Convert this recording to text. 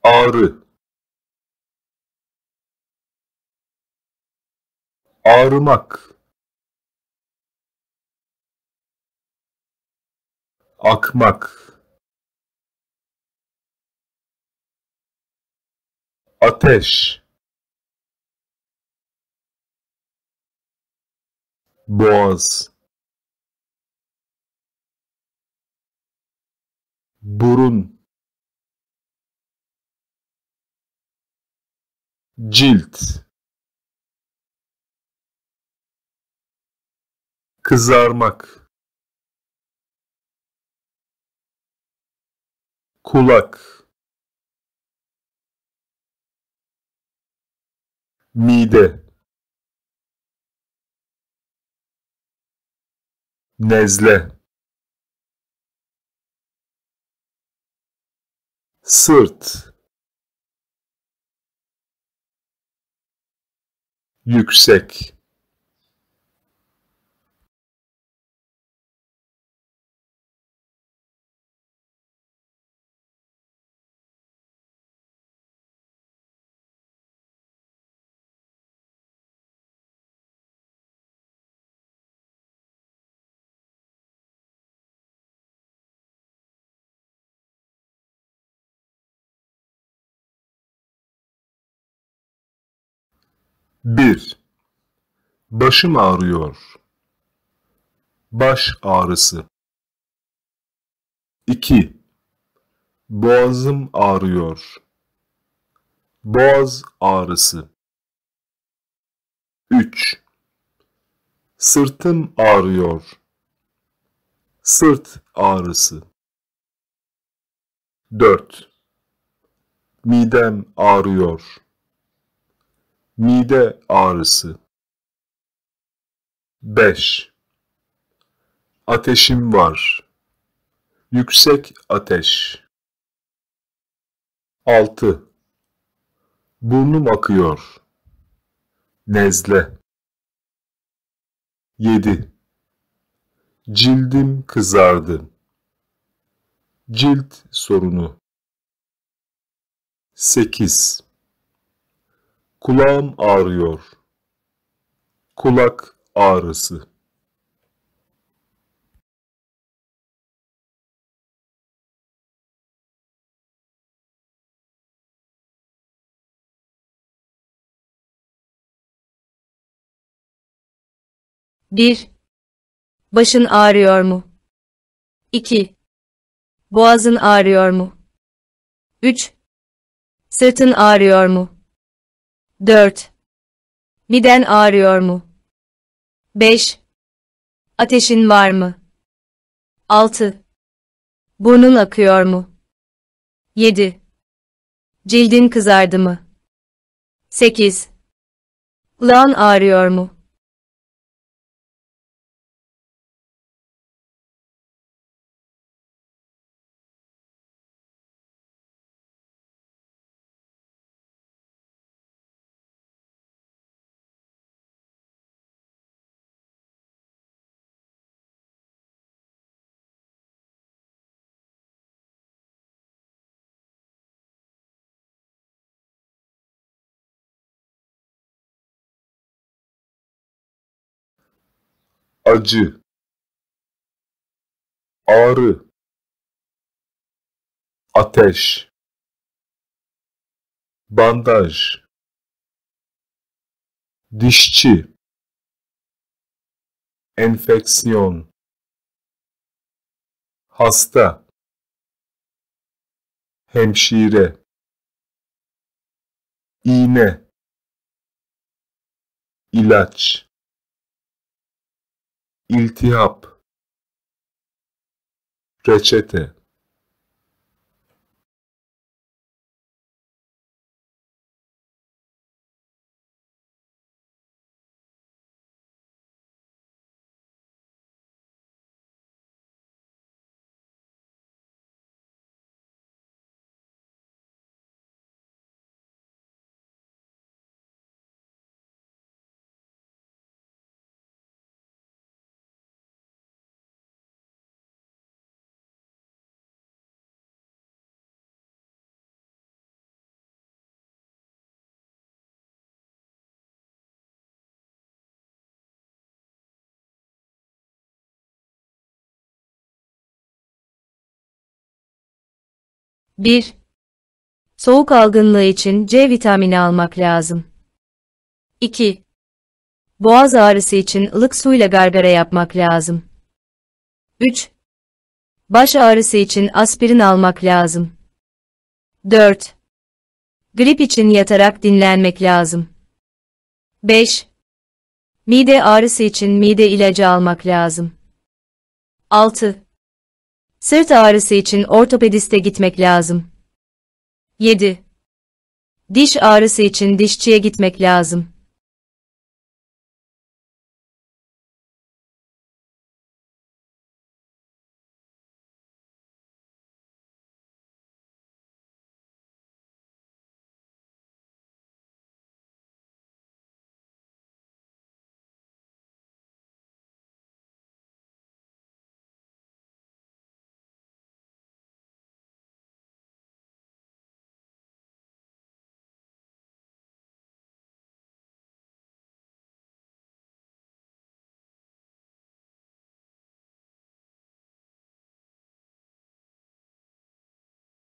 Ağrı, ağrımak, akmak, ateş, boğaz, burun, cilt, kızarmak, kulak, mide, nezle, sırt, yüksek, bir, başım ağrıyor, baş ağrısı, 2, boğazım ağrıyor, boğaz ağrısı, 3, sırtım ağrıyor, sırt ağrısı, 4, midem ağrıyor, mide ağrısı, 5, ateşim var, yüksek ateş, 6, burnum akıyor, nezle, 7, cildim kızardı, cilt sorunu, 8, kulağım ağrıyor, kulak ağrısı. Bir, başın ağrıyor mu? 2, boğazın ağrıyor mu? 3, sırtın ağrıyor mu? 4, miden ağrıyor mu? 5, ateşin var mı? 6, burnun akıyor mu? 7, cildin kızardı mı? 8, kulağın ağrıyor mu? Acı, ağrı, ateş, bandaj, dişçi, enfeksiyon, hasta, hemşire, iğne, ilaç, iltihap, reçete. 1. Soğuk algınlığı için C vitamini almak lazım. 2. Boğaz ağrısı için ılık suyla gargara yapmak lazım. 3. Baş ağrısı için aspirin almak lazım. 4. Grip için yatarak dinlenmek lazım. 5. Mide ağrısı için mide ilacı almak lazım. 6. Sırt ağrısı için ortopediste gitmek lazım. 7. Diş ağrısı için dişçiye gitmek lazım.